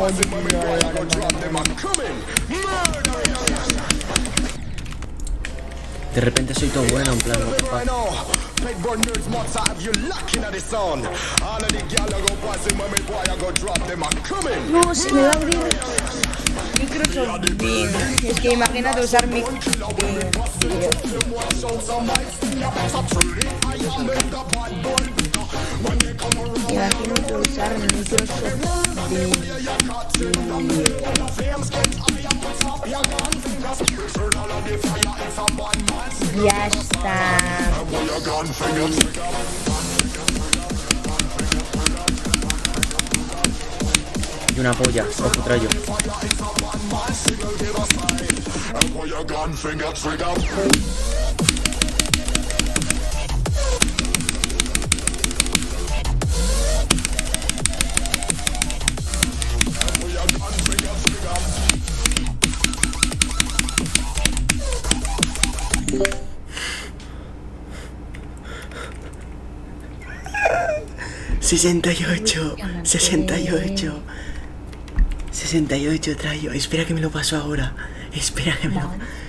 De repente soy todo bueno, en plan, what the fuck. No, se me va a abrir Microsoft Bing. Es que imagínate usar mi Imagínate usar Microsoft Bing. Ya está. Y una polla, ojo trayo. ¡68! 68 trayo. Espera que me lo paso ahora. Espera que me lo...